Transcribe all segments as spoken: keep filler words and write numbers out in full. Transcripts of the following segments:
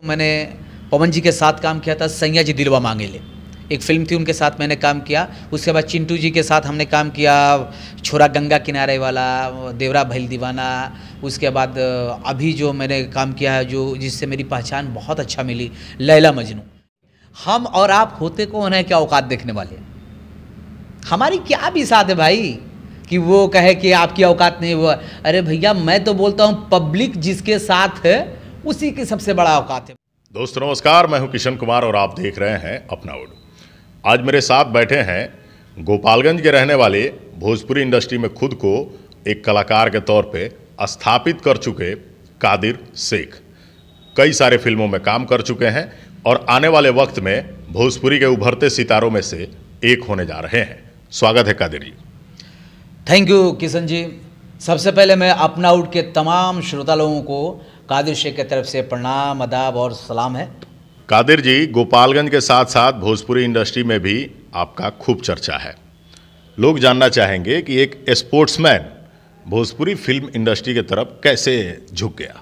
मैंने पवन जी के साथ काम किया था, सैया जी दिलवा मांगे ले एक फ़िल्म थी, उनके साथ मैंने काम किया। उसके बाद चिंटू जी के साथ हमने काम किया, छोरा गंगा किनारे वाला, देवरा भैल दीवाना। उसके बाद अभी जो मैंने काम किया है, जो जिससे मेरी पहचान बहुत अच्छा मिली, लैला मजनू। हम और आप होते कौन है, क्या औकात देखने वाले, हमारी क्या भी साथ है भाई कि वो कहे कि आपकी औकात नहीं हुआ। अरे भैया, मैं तो बोलता हूँ पब्लिक जिसके साथ है उसी की सबसे बड़ा औकात है। दोस्तों नमस्कार, मैं हूं किशन कुमार और आप देख रहे हैं अपना उड। आज मेरे साथ बैठे हैं गोपालगंज के रहने वाले, भोजपुरी इंडस्ट्री में खुद को एक कलाकार के तौर पे स्थापित कर चुके कादिर शेख। कई सारे फिल्मों में काम कर चुके हैं और आने वाले वक्त में भोजपुरी के उभरते सितारों में से एक होने जा रहे हैं। स्वागत है कादिर जी। Thank you Kishan ji. सबसे पहले मैं अपना उड के तमाम श्रोता लोगों को कादिर शेख की तरफ से प्रणाम, अदाब और सलाम है। कादिर जी, गोपालगंज के साथ साथ भोजपुरी इंडस्ट्री में भी आपका खूब चर्चा है। लोग जानना चाहेंगे कि एक स्पोर्ट्समैन भोजपुरी फिल्म इंडस्ट्री की तरफ कैसे झुक गया।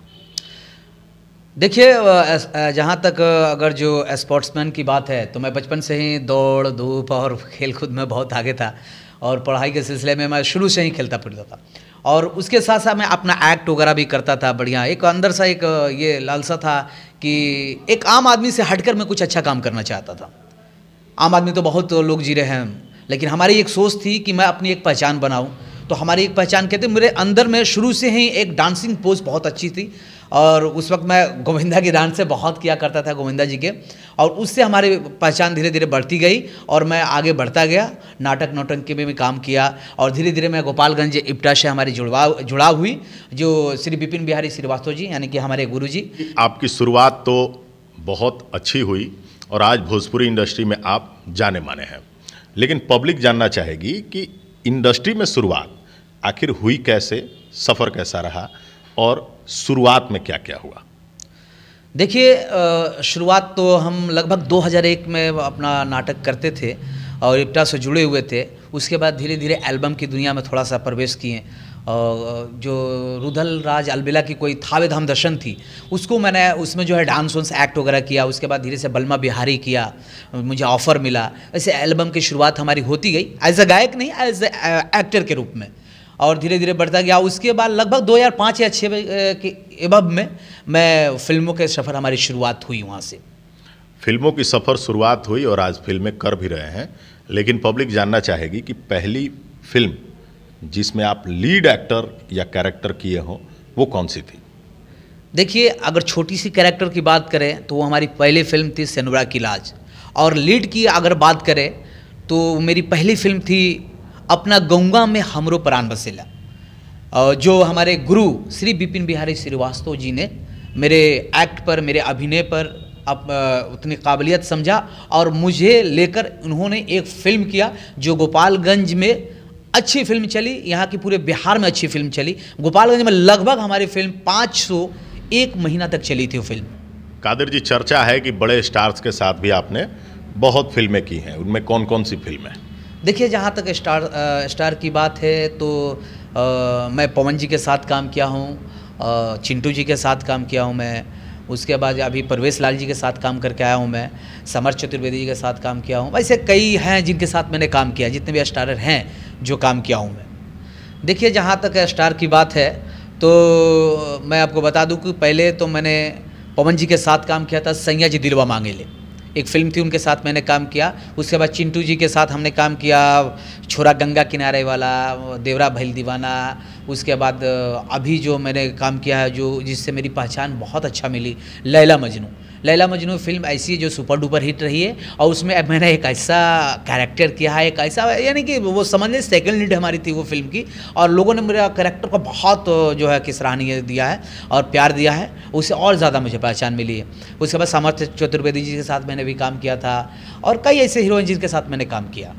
देखिए, जहाँ तक अगर जो स्पोर्ट्समैन की बात है तो मैं बचपन से ही दौड़ धूप और खेल कूद में बहुत आगे था और पढ़ाई के सिलसिले में मैं शुरू से ही खेलता फिरता था और उसके साथ साथ मैं अपना एक्ट वगैरह भी करता था। बढ़िया एक अंदर सा एक ये लालसा था कि एक आम आदमी से हटकर मैं कुछ अच्छा काम करना चाहता था। आम आदमी तो बहुत लोग जी रहे हैं, लेकिन हमारी एक सोच थी कि मैं अपनी एक पहचान बनाऊं। तो हमारी एक पहचान कहते मेरे अंदर में शुरू से ही एक डांसिंग पोज बहुत अच्छी थी और उस वक्त मैं गोविंदा की डांस से बहुत किया करता था, गोविंदा जी के, और उससे हमारी पहचान धीरे धीरे बढ़ती गई और मैं आगे बढ़ता गया। नाटक नौटंकी में भी काम किया और धीरे धीरे मैं गोपालगंज इप्टा से हमारी जुड़वा जुड़ाव हुई, जो श्री विपिन बिहारी श्रीवास्तव जी यानी कि हमारे गुरु जी। आपकी शुरुआत तो बहुत अच्छी हुई और आज भोजपुरी इंडस्ट्री में आप जाने माने हैं, लेकिन पब्लिक जानना चाहेगी कि इंडस्ट्री में शुरुआत आखिर हुई कैसे, सफ़र कैसा रहा और शुरुआत में क्या क्या हुआ। देखिए, शुरुआत तो हम लगभग दो हज़ार एक में अपना नाटक करते थे और इप्टा से जुड़े हुए थे। उसके बाद धीरे धीरे एल्बम की दुनिया में थोड़ा सा प्रवेश किए और जो रुदल राज अलबेला की कोई थावे धाम दर्शन थी उसको मैंने उसमें जो है डांस वांस एक्ट वगैरह किया। उसके बाद धीरे से बलमा बिहारी किया, मुझे ऑफ़र मिला। ऐसे एल्बम की शुरुआत हमारी होती गई, एज अ गायक नहीं, एज अ एक्टर के रूप में, और धीरे धीरे बढ़ता गया। उसके बाद लगभग दो हज़ार पाँच या छः के एबब में मैं फिल्मों के सफ़र हमारी शुरुआत हुई। वहाँ से फिल्मों की सफ़र शुरुआत हुई और आज फिल्में कर भी रहे हैं, लेकिन पब्लिक जानना चाहेगी कि पहली फिल्म जिसमें आप लीड एक्टर या कैरेक्टर किए हों वो कौन सी थी। देखिए, अगर छोटी सी कैरेक्टर की बात करें तो वो हमारी पहली फिल्म थी सेनुरा की लाज, और लीड की अगर बात करें तो मेरी पहली फिल्म थी अपना गंगा में हमरो प्राण बसेला, जो हमारे गुरु श्री विपिन बिहारी श्रीवास्तव जी ने मेरे एक्ट पर, मेरे अभिनय पर अब उतनी काबिलियत समझा और मुझे लेकर उन्होंने एक फ़िल्म किया जो गोपालगंज में अच्छी फिल्म चली, यहाँ की पूरे बिहार में अच्छी फिल्म चली। गोपालगंज में लगभग हमारी फिल्म पाँच सौ एक महीना तक चली थी वो फिल्म। कादिर जी, चर्चा है कि बड़े स्टार्स के साथ भी आपने बहुत फिल्में की हैं, उनमें कौन कौन सी फिल्में? देखिए, जहाँ तक स्टार आ, स्टार की बात है तो आ, मैं पवन जी के साथ काम किया हूँ, चिंटू जी के साथ काम किया हूँ मैं। उसके बाद अभी परवेश लाल जी के साथ काम करके आया हूँ मैं, समर चतुर्वेदी जी के साथ काम किया हूँ। वैसे कई हैं जिनके साथ मैंने काम किया, जितने भी स्टारर हैं जो काम किया हूँ मैं। देखिए, जहाँ तक स्टार की बात है तो मैं आपको बता दूँ कि पहले तो मैंने पवन जी के साथ काम किया था, सैया जी दिलवा मांगे ले एक फ़िल्म थी, उनके साथ मैंने काम किया। उसके बाद चिंटू जी के साथ हमने काम किया, छोरा गंगा किनारे वाला, देवरा भैल दीवाना। उसके बाद अभी जो मैंने काम किया है, जो जिससे मेरी पहचान बहुत अच्छा मिली, लैला मजनू। लैला मजनू फिल्म ऐसी है जो सुपर डुपर हिट रही है और उसमें मैंने एक ऐसा कैरेक्टर किया है, एक ऐसा यानी कि वो समझ लें सेकेंड लीड हमारी थी वो फिल्म की, और लोगों ने मेरा कैरेक्टर को बहुत जो है कि सराहनीय दिया है और प्यार दिया है, उससे और ज़्यादा मुझे पहचान मिली है। उसके बाद समर चतुर्वेदी जी के साथ मैंने भी काम किया था और कई ऐसे हीरोइन जिनके साथ मैंने काम किया।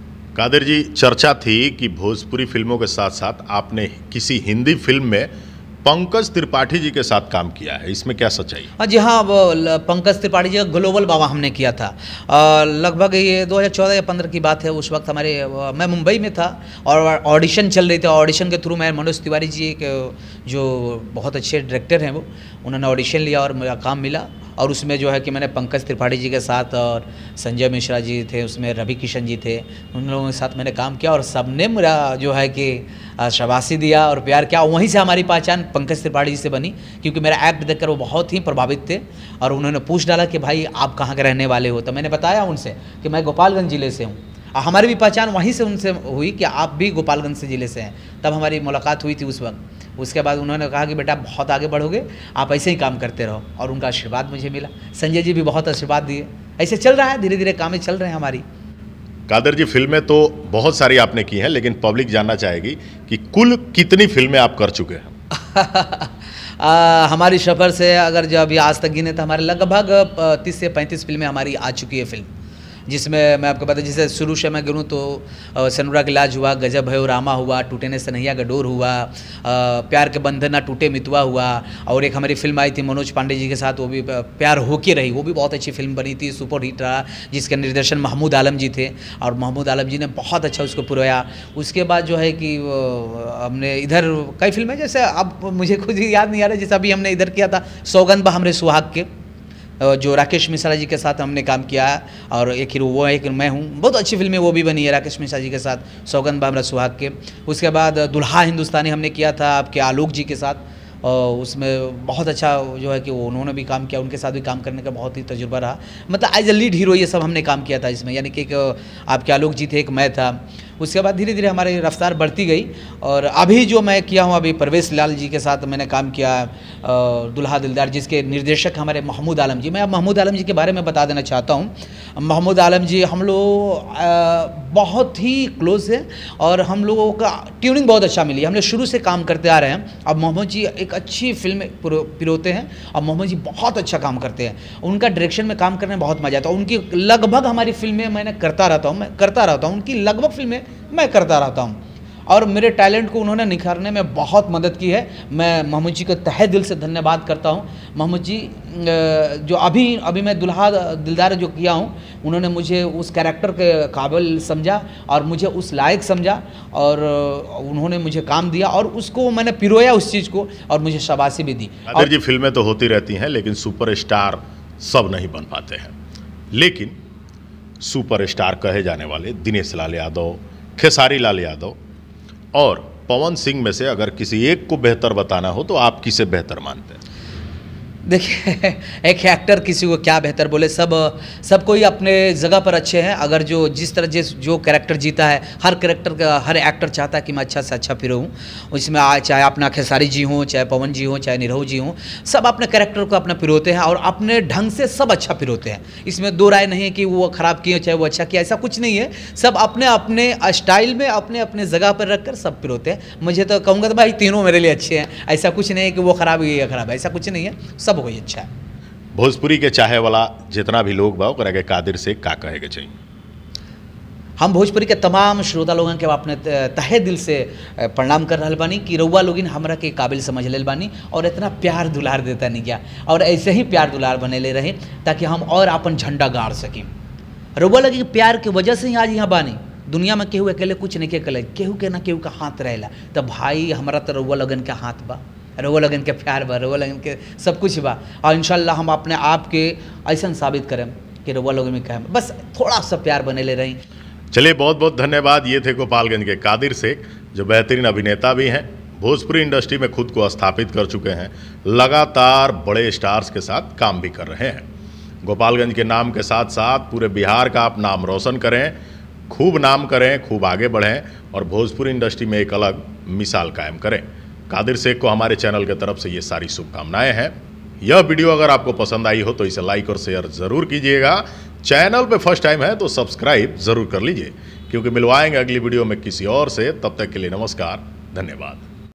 कादिर जी, चर्चा थी कि भोजपुरी फिल्मों के साथ साथ आपने किसी हिंदी फिल्म में पंकज त्रिपाठी जी के साथ काम किया है, इसमें क्या सच्चाई? हाँ जी हाँ, वो ल- पंकज त्रिपाठी जी का ग्लोबल बाबा हमने किया था। अ, लगभग ये दो हज़ार चौदह या पंद्रह की बात है। उस वक्त हमारे अ, मैं मुंबई में था और ऑडिशन चल रही थी। ऑडिशन के थ्रू मैं मनोज तिवारी जी एक जो बहुत अच्छे डायरेक्टर हैं, वो उन्होंने ऑडिशन लिया और मेरा काम मिला। और उसमें जो है कि मैंने पंकज त्रिपाठी जी के साथ और संजय मिश्रा जी थे, उसमें रवि किशन जी थे, उन लोगों के साथ मैंने काम किया और सबने मेरा जो है कि शाबाशी दिया और प्यार किया। वहीं से हमारी पहचान पंकज त्रिपाठी जी से बनी, क्योंकि मेरा एक्ट देखकर वो बहुत ही प्रभावित थे और उन्होंने पूछ डाला कि भाई आप कहाँ के रहने वाले हो। तो मैंने बताया उनसे कि मैं गोपालगंज ज़िले से हूँ। हमारी भी पहचान वहीं से उनसे हुई कि आप भी गोपालगंज से ज़िले से हैं। तब हमारी मुलाकात हुई थी उस वक्त। उसके बाद उन्होंने कहा कि बेटा बहुत आगे बढ़ोगे, आप ऐसे ही काम करते रहो, और उनका आशीर्वाद मुझे मिला। संजय जी भी बहुत आशीर्वाद दिए। ऐसे चल रहा है, धीरे धीरे कामें चल रहे हैं हमारी। कादर जी, फिल्में तो बहुत सारी आपने की हैं, लेकिन पब्लिक जानना चाहेगी कि कुल कितनी फिल्में आप कर चुके हैं? आ, हमारी सफ़र से अगर जो अभी आज तक गिने तो हमारे लगभग तीस से पैंतीस फिल्में हमारी आ चुकी है फिल्म, जिसमें मैं आपको बता, जैसे शुरू से मैं गिनूँ तो सनुरा के लाज हुआ, गजब है रामा हुआ, टूटे ने सनैया का डोर हुआ, आ, प्यार के बंधन ना टूटे मितवा हुआ, और एक हमारी फिल्म आई थी मनोज पांडे जी के साथ, वो भी प्यार होके रही, वो भी बहुत अच्छी फिल्म बनी थी, सुपर हिट रहा, जिसके निर्देशन महमूद आलम जी थे और महमूद आलम जी ने बहुत अच्छा उसको पुरवाया। उसके बाद जो है कि हमने इधर कई फिल्में, जैसे अब मुझे खुद ही याद नहीं आ रहा, जैसे अभी हमने इधर किया था सौगंध बा हमरे सुहाग के, जो राकेश मिश्रा जी के साथ हमने काम किया है, और एक हीरो वो है, एक मैं हूँ। बहुत अच्छी फिल्में वो भी बनी है राकेश मिश्रा जी के साथ, सौगंध बामरा सुहाग के। उसके बाद दुल्हा हिंदुस्तानी हमने किया था आपके आलोक जी के साथ, और उसमें बहुत अच्छा जो है कि वो उन्होंने भी काम किया, उनके साथ भी काम करने का बहुत ही तजुर्बा रहा। मतलब एज ए लीड हीरो ये सब हमने काम किया था इसमें, यानी कि एक आपके आलोक जी थे, एक मैं था। उसके बाद धीरे धीरे हमारी रफ्तार बढ़ती गई, और अभी जो मैं किया हूँ, अभी परवेश लाल जी के साथ मैंने काम किया दुल्हा दिलदार, जिसके निर्देशक हमारे महमूद आलम जी। मैं अब महमूद आलम जी के बारे में बता देना चाहता हूँ। महमूद आलम जी हम लोग बहुत ही क्लोज हैं और हम लोगों का ट्यूनिंग बहुत अच्छा मिली। हमने शुरू से काम करते आ रहे हैं। अब मोहम्मद जी एक अच्छी फिल्म पिरोते हैं और मोहम्मद जी बहुत अच्छा काम करते हैं। उनका डायरेक्शन में काम करने में बहुत मजा आता है। उनकी लगभग हमारी फिल्में मैंने करता रहता हूँ मैं करता रहता हूँ उनकी लगभग फिल्में मैं करता रहता हूँ, और मेरे टैलेंट को उन्होंने निखारने में बहुत मदद की है। मैं मोहम्मद जी को तहे दिल से धन्यवाद करता हूँ। मोहम्मद जी जो अभी अभी मैं दुल्हा दिलदार जो किया हूँ, उन्होंने मुझे उस कैरेक्टर के काबिल समझा और मुझे उस लायक समझा, और उन्होंने मुझे काम दिया और उसको मैंने पिरोया उस चीज़ को, और मुझे शाबाशी भी दी। कादर जी, फिल्में तो होती रहती हैं, लेकिन सुपरस्टार सब नहीं बन पाते हैं। लेकिन सुपरस्टार कहे जाने वाले दिनेश लाल यादव, खेसारी लाल यादव और पवन सिंह में से अगर किसी एक को बेहतर बताना हो तो आप किसे बेहतर मानते हैं? देखिए, एक एक्टर किसी को क्या बेहतर बोले, सब सब कोई अपने जगह पर अच्छे हैं। अगर जो जिस तरह जिस जो कैरेक्टर जीता है, हर कैरेक्टर का हर एक्टर चाहता है कि मैं अच्छा से अच्छा फिर हूँ उसमें, चाहे अपना खेसारी जी हों, चाहे पवन जी हों, चाहे निरहु जी हों, सब अपने कैरेक्टर को अपना पिरोते हैं और अपने ढंग से सब अच्छा पिरोते हैं। इसमें दो राय नहीं है कि वो ख़राब किए चाहे वो अच्छा किया, ऐसा कुछ नहीं है। सब अपने अपने स्टाइल में अपने अपने जगह पर रख कर सब पिरोते हैं। मुझे तो कहूँगा तो भाई तीनों मेरे लिए अच्छे हैं, ऐसा कुछ नहीं है कि वो ख़राब है या ख़राब है, ऐसा कुछ नहीं है, सब कोई अच्छा है। भोजपुरी के चाहे वाला जितना भी लोग बा ओकरा के कादिर से का कहे के चाहिए? हम भोजपुरी के तमाम श्रोता लोगन के अपने तहे दिल से प्रणाम कर रहा बानी कि रउआ लोगिन हमरा के काबिल समझ ले बानी और इतना प्यार दुलार देता नहीं क्या, और ऐसे ही प्यार दुलार बने ले रहे ताकि हम और अपन झंडा गाड़ सकें। रउआ लगे प्यार की वजह से ही आज यहाँ बानी। दुनिया में केहू अकेले कुछ नहीं के कले, केहू के ना केहू का हाथ रहेला। तो भाई हमारा तो रउआ लगन के हाथ बा, रउआ लगन के प्यार बा, रउआ लगन के सब कुछ बा, और इंशाल्लाह हम अपने आप के ऐसा साबित करें कि रउआ लोगन में कहें बस थोड़ा सा प्यार बने ले रही। चलिए, बहुत बहुत धन्यवाद। ये थे गोपालगंज के कादिर शेख, जो बेहतरीन अभिनेता भी हैं, भोजपुरी इंडस्ट्री में खुद को स्थापित कर चुके हैं, लगातार बड़े स्टार्स के साथ काम भी कर रहे हैं। गोपालगंज के नाम के साथ साथ पूरे बिहार का आप नाम रोशन करें, खूब नाम करें, खूब आगे बढ़ें और भोजपुरी इंडस्ट्री में एक अलग मिसाल कायम करें। कादिर शेख को हमारे चैनल की तरफ से ये सारी शुभकामनाएं हैं। यह वीडियो अगर आपको पसंद आई हो तो इसे लाइक और शेयर ज़रूर कीजिएगा। चैनल पे फर्स्ट टाइम है तो सब्सक्राइब ज़रूर कर लीजिए, क्योंकि मिलवाएंगे अगली वीडियो में किसी और से। तब तक के लिए नमस्कार, धन्यवाद।